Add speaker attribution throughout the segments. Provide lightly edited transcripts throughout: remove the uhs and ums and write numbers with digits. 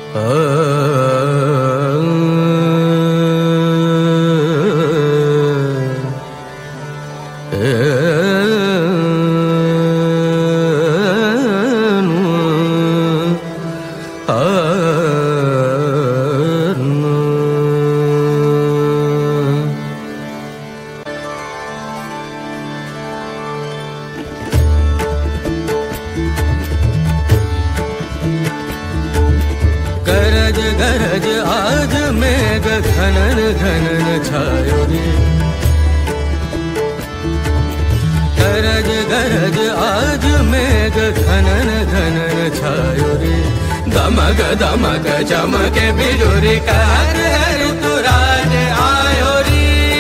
Speaker 1: गरज गरज आज मेघ घनन घनन छायो रे। गरज गरज आज मेघ घनन घनन छायो रे। दमक दमक चमके बिजुरी कहर ऋतुराज आयो रे।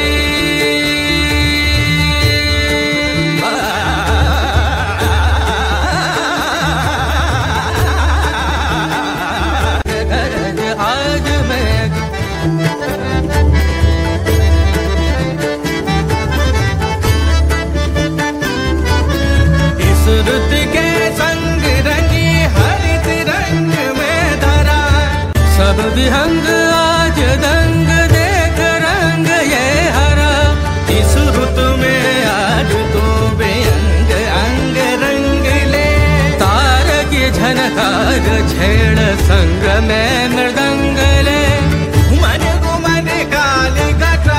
Speaker 1: रुत के संग रंगी हरित रंग में धरा सब विहंग आज दंग देख रंग ये हरा। इस रुत में आज तो बेअंग अंग रंग ले तार की झनकार छेड़ संग में मृदंग ले। घुमन घुमन काली घटा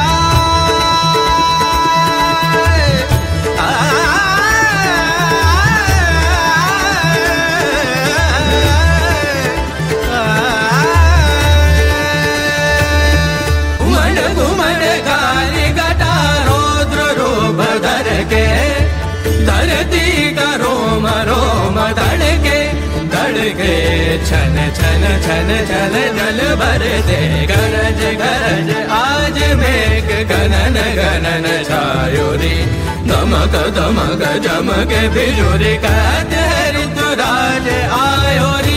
Speaker 1: धरती का रोम रोम धड़के धड़के छन छन छन छन जल भर दे। गरज गरज आज मेघ गनन गनन छायो रे। दमक दमक चमके बिजुरी कहते ऋतुराज आयो रे।